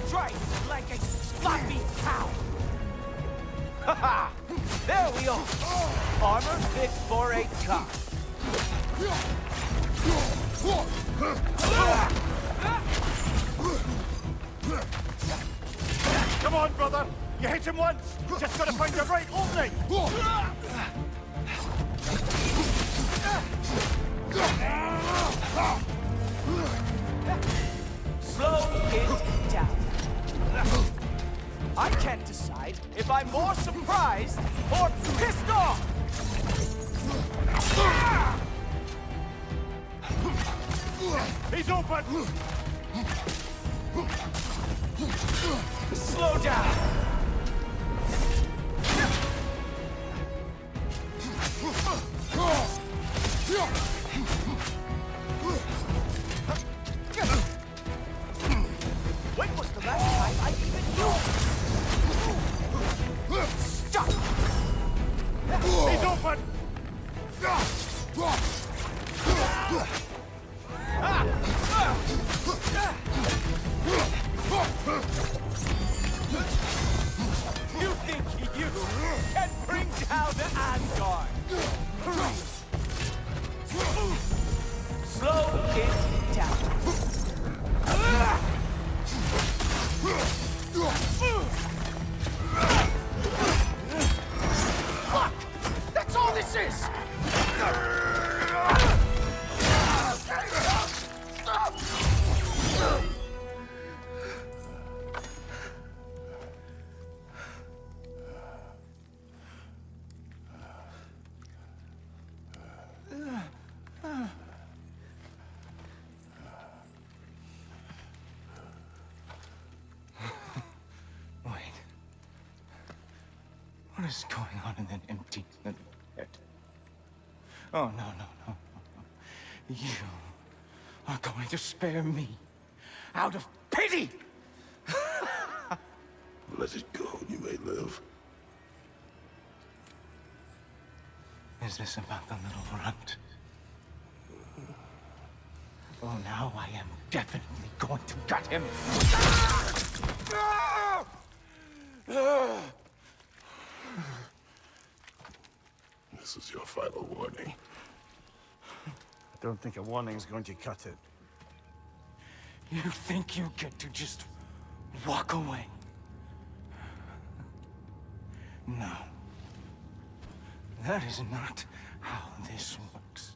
strike like a sloppy cow. Ha-ha! There we are. Armor fit for a cop. Come on, brother! You hit him once! Just gotta find the right opening! Slow it down. I can't decide if I'm more surprised or pissed off! He's open! Slow down! When was the last time I even used it? Stop! He's open! You think you can bring down the Asgard? Slow it down. Fuck! That's all this is! What is going on in that empty little head? Oh, no, no, no, no, no. You are going to spare me out of pity! Let it go, you may live. Is this about the little runt? Oh, now I am definitely going to gut him. This is your final warning. I don't think a warning's going to cut it. You think you get to just walk away? No. That is not how this works.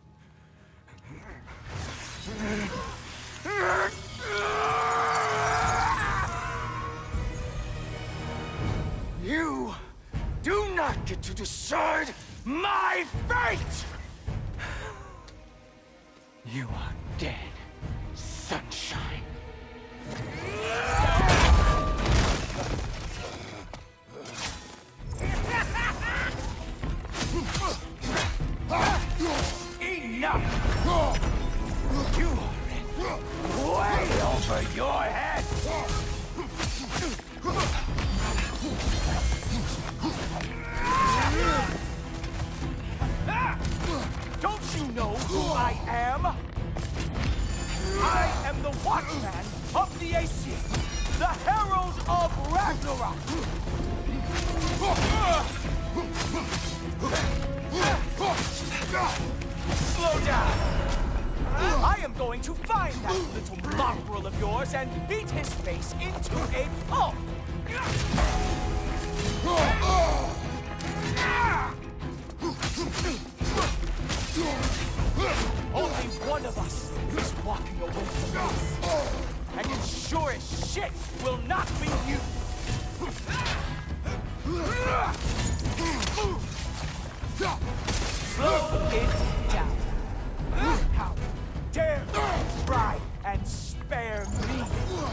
You do not get to decide my fate! You are dead, sunshine. Enough! You are in way over your head! Don't you know who I am? I am the Watchman of the Aesir, the Herald of Ragnarok! Slow down! I am going to find that little mongrel of yours and beat his face into a pulp! Only one of us is walking away from this. And it sure as shit will not be you! Slow it down. How dare you try and spare me?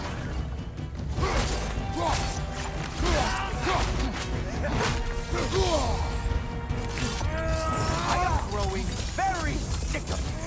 I am growing very sick of you.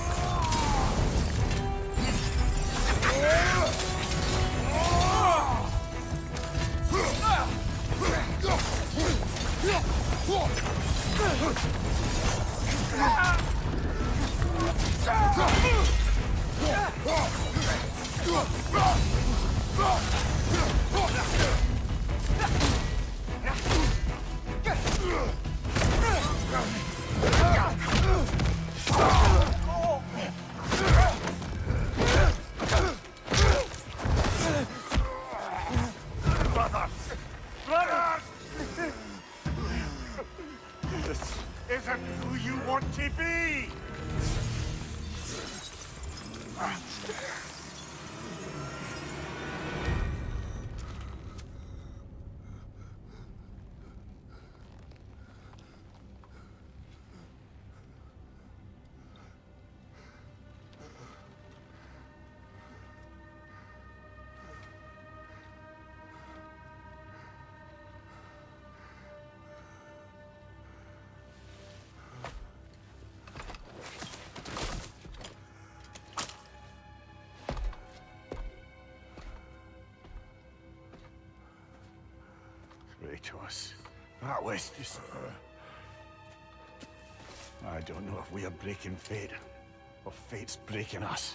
Kratos. That was just... I don't know if we are breaking fate, or fate's breaking us.